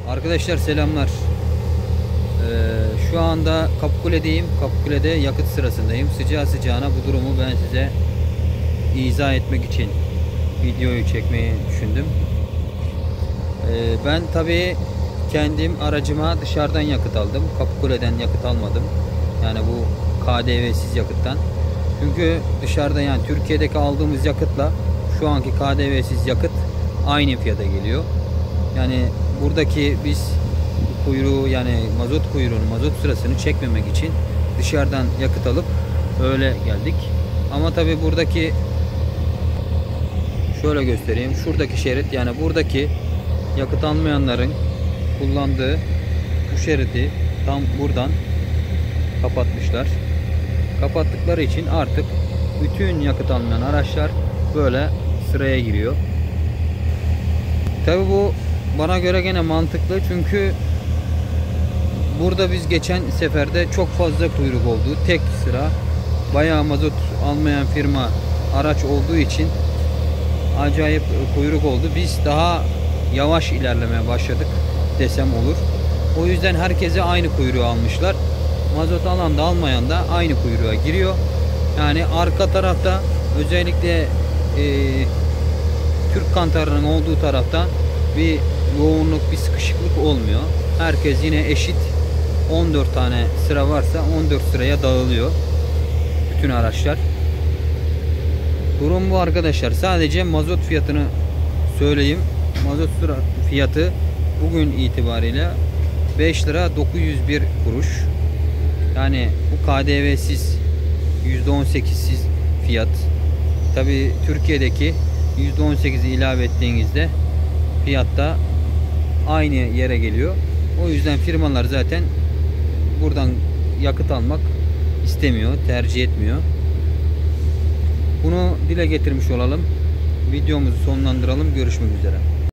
Arkadaşlar selamlar. Şu anda Kapıkule'deyim. Kapıkule'de yakıt sırasındayım. Sıcağı sıcağına bu durumu ben size izah etmek için videoyu çekmeyi düşündüm. Ben tabii kendim aracıma dışarıdan yakıt aldım. Kapıkule'den yakıt almadım. Yani bu KDV'siz yakıttan. Çünkü dışarıda, yani Türkiye'deki aldığımız yakıtla şu anki KDV'siz yakıt aynı fiyata geliyor. Yani buradaki biz kuyruğu, yani mazot kuyruğunu, mazot sırasını çekmemek için dışarıdan yakıt alıp öyle geldik. Ama tabi buradaki, şöyle göstereyim, şuradaki şerit, yani buradaki yakıt almayanların kullandığı bu şeridi tam buradan kapatmışlar. Kapattıkları için artık bütün yakıt almayan araçlar böyle sıraya giriyor. Tabi bu bana göre gene mantıklı, çünkü burada biz geçen seferde çok fazla kuyruk oldu. Tek sıra bayağı mazot almayan firma araç olduğu için acayip kuyruk oldu. Biz daha yavaş ilerlemeye başladık desem olur. O yüzden herkese aynı kuyruğu almışlar. Mazot alan da almayan da aynı kuyruğa giriyor. Yani arka tarafta özellikle Türk kantarının olduğu tarafta bir yoğunluk, bir sıkışıklık olmuyor. Herkes yine eşit. 14 tane sıra varsa 14 sıraya dağılıyor bütün araçlar. Durum bu arkadaşlar. Sadece mazot fiyatını söyleyeyim. Mazot sıra fiyatı bugün itibariyle 5 lira 901 kuruş. Yani bu KDV'siz, %18'siz fiyat. Tabi Türkiye'deki %18'i ilave ettiğinizde fiyatta aynı yere geliyor. O yüzden firmalar zaten buradan yakıt almak istemiyor, tercih etmiyor. Bunu dile getirmiş olalım. Videomuzu sonlandıralım. Görüşmek üzere.